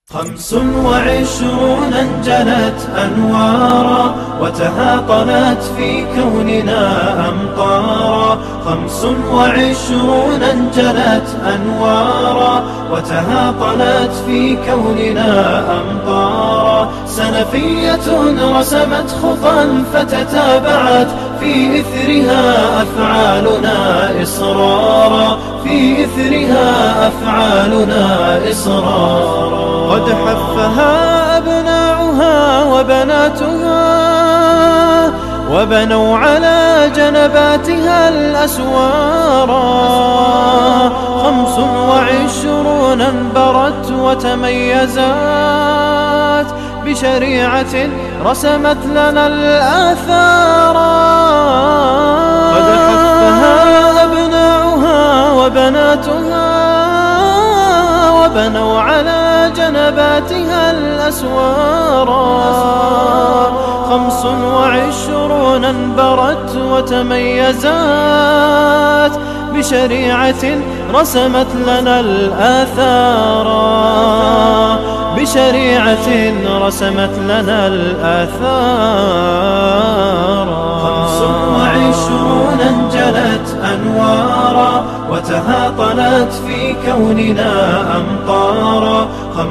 25 انجلت أنوارا وتهاطلت في كوننا أمطارا. 25 انجلت أنوارا وتهاطلت في كوننا أمطارا. سلفية رسمت خطا فتتابعت في إثرها أفعالنا إصرارا، في إثرها أفعالنا إصرارا. قد حفها أبناؤها وبناتها وبنوا على جنباتها الأسوارا. 25 انبرت وتميزت بشريعة رسمت لنا الآثارا. قد حفها أبناؤها وبناتها وبنوا على جنباتها الأسوارا. 25 انبرت وتميزت بشريعة رسمت لنا الآثارا، بشريعة رسمت لنا الآثارا. 25 انجلت أنوارا وتهاطلت في كوننا أمطارا.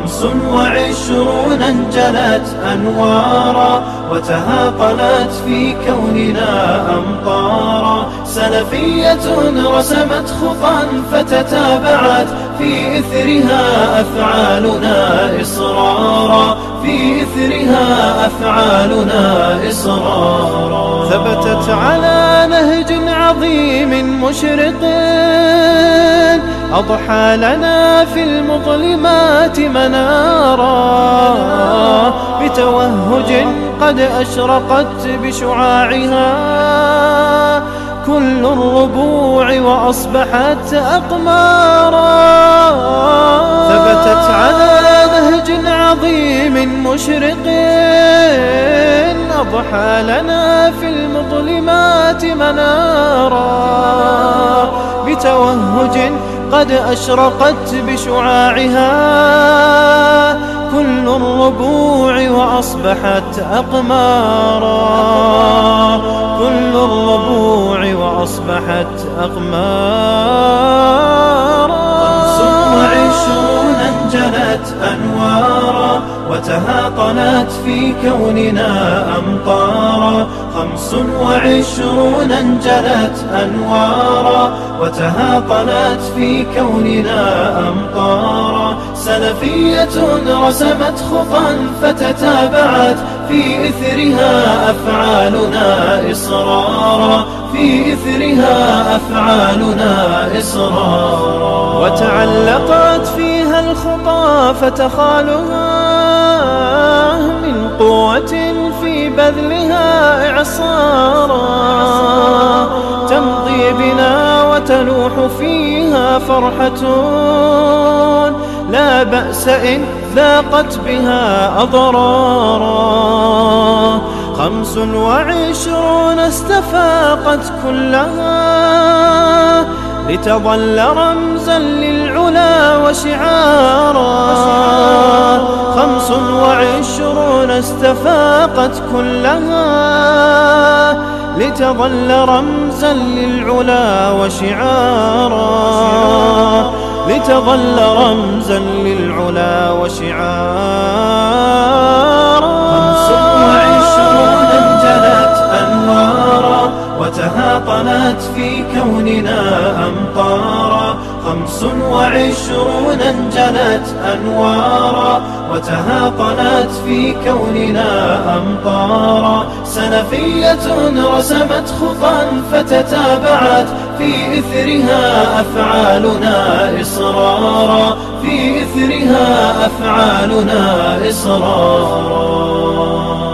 25 انجلت أنوارا وتهاطلت في كوننا أمطارا. سلفية رسمت خطا فتتابعت في إثرها أفعالنا إصرارا، في إثرها أفعالنا إصرارا. ثبتت على نهج عظيم مشرق أضحى لنا في المظلمات منارا. بتوهج قد أشرقت بشعاعها كل الربوع وأصبحت أقمارا. ثبتت على نهج عظيم مشرق أضحى لنا في المظلمات منارا. بتوهج قد أشرقت بشعاعها كل الربوع وأصبحت أقمارا، كل الربوع وأصبحت أقمارا. 25 انجلت أنوارا وتهاطلت في كوننا أمطارا. 25 انجلت أنوارا وتهاطلت في كوننا أمطارا. سلفية رسمت خطا فتتابعت في إثرها أفعالنا إصرارا، في إثرها أفعالنا إصرارا. وتعلقت فيها الخطى فتخالها من قوة في بذلها إعصارا. تمضي بنا وتلوح فيها فرحة لا بأس إن ذاقت بها أضرارا. 25 استفاقت كلها لتظل رمزا للعلا وشعارا. 25 استفاقت كلها لتظل رمزا للعلا وشعارا، لتظل رمزا للعلا وشعارا. 25 انجلت أنوارا وتهاطلت في كوننا أمطارا. 25 انجلت أنوارا وتهاطلت في كوننا أمطارا. سلفية رسمت خطا فتتابعت في إثرها أفعالنا إصرارا، في إثرها أفعالنا إصرارا.